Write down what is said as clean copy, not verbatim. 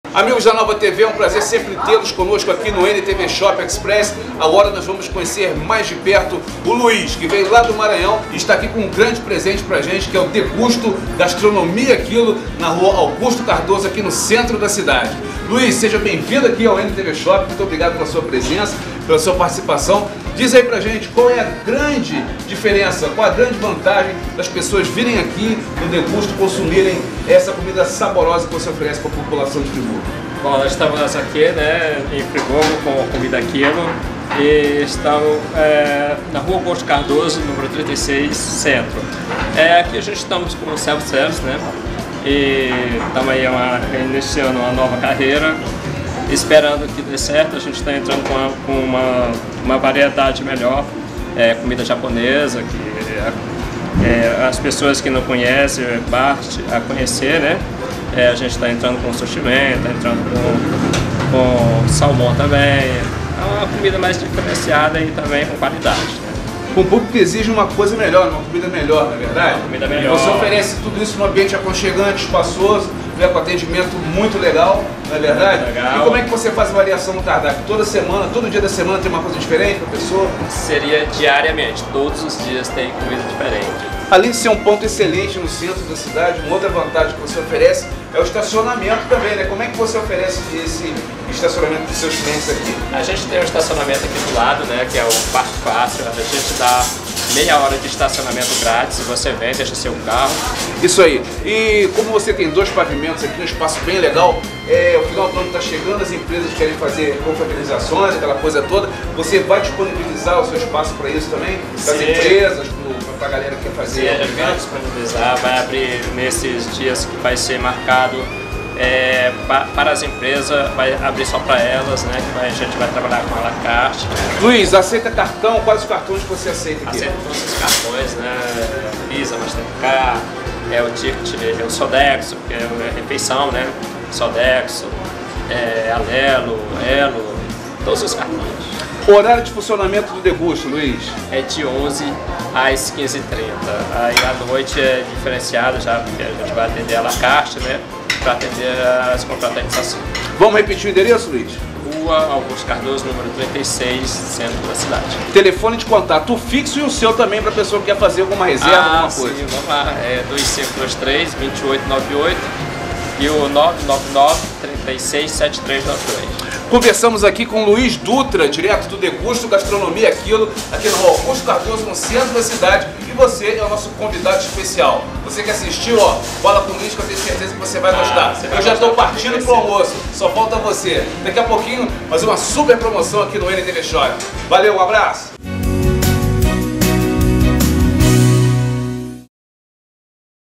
Amigos da Nova TV, é um prazer sempre tê-los conosco aqui no NTV Shop Express. Agora nós vamos conhecer mais de perto o Luiz, que veio lá do Maranhão e está aqui com um grande presente pra gente, que é o Degusto Gastronomia Quilo, na rua Augusto Cardoso, aqui no centro da cidade. Luiz, seja bem-vindo aqui ao NTV Shop, muito obrigado pela sua presença, pela sua participação. Diz aí pra gente qual é a grande diferença, qual a grande vantagem das pessoas virem aqui no Degusto consumirem essa comida saborosa que você oferece para a população de Friburgo. Bom, nós estamos aqui, né, em Friburgo com a Comida Quilo e estamos na rua Augusto Cardoso, número 36, centro. Aqui a gente estamos com o self-service, né, e estamos aí iniciando uma nova carreira, esperando que dê certo. A gente está entrando com uma variedade melhor, comida japonesa, que as pessoas que não conhecem, parte a conhecer, né? A gente está entrando com sushi man, está entrando com salmão também. É uma comida mais diferenciada e também com qualidade, né? Com um público que exige uma coisa melhor, uma comida melhor, não é verdade? Uma comida melhor. Você oferece tudo isso num ambiente aconchegante, espaçoso, com atendimento muito legal, não é verdade? Legal. E como é que você faz a variação no cardápio? Toda semana, todo dia da semana tem uma coisa diferente para a pessoa? Seria diariamente, todos os dias tem comida diferente. Além de ser um ponto excelente no centro da cidade, uma outra vantagem que você oferece é o estacionamento também, né? Como é que você oferece esse estacionamento para os seus clientes aqui? A gente tem um estacionamento aqui do lado, né, que é o Parque Fácil. A gente dá meia hora de estacionamento grátis, você vem, deixa seu carro. Isso aí. E como você tem dois pavimentos aqui, um espaço bem legal, o final do ano está chegando, as empresas querem fazer confraternizações, aquela coisa toda, você vai disponibilizar o seu espaço para isso também? Das empresas, para a galera que quer fazer? Sim, a gente vai disponibilizar, vai abrir nesses dias que vai ser marcado para as empresas, vai abrir só para elas, né? Que a gente vai trabalhar com a la carte. Luiz, aceita cartão? Quais os cartões que você aceita aqui? Aceita todos os cartões, né? Visa, Mastercard, o ticket, o Sodexo, que é a refeição, né? Sodexo, Alelo, Elo, todos os cartões. O horário de funcionamento do Degusto, Luiz? É de 11 às 15h30. Aí à noite é diferenciado, já porque a gente vai atender a la carte, né? Para atender as confraternizações. Vamos repetir o endereço, Luiz? Rua Augusto Cardoso, número 36, centro da cidade. Telefone de contato fixo e o seu também para a pessoa que quer fazer alguma reserva, alguma coisa. Sim, vamos lá, 2523-2898 e o 999-367392. Conversamos aqui com o Luiz Dutra, direto do Degusto Gastronomia Quilo, aqui no Augusto Cardoso, no centro da cidade. E você é o nosso convidado especial. Você que assistiu, fala com o Luiz, que eu tenho certeza que você vai gostar. Eu já estou partindo pro almoço, só falta você. Daqui a pouquinho, fazer uma super promoção aqui no NTV Shop. Valeu, um abraço!